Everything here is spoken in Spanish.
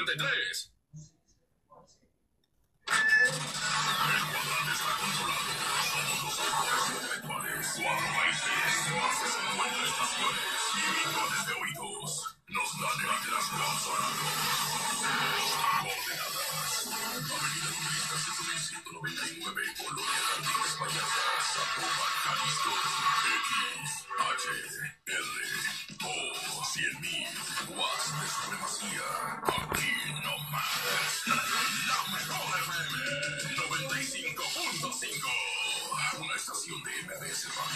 53. El cuadrante está controlado. Somos los autores intelectuales. 4 países, más de 50 estaciones y millones de oídos. Nos da delante las consolas. Coordenadas. Avenida Comunista 7199, Colonia Jardines Vallartas, Zapopan, Jalisco. X, H, R, O, 100.000. Watts de supremacía. Aquí no más. La mejor FM 95.5. Una estación de MBS Radio.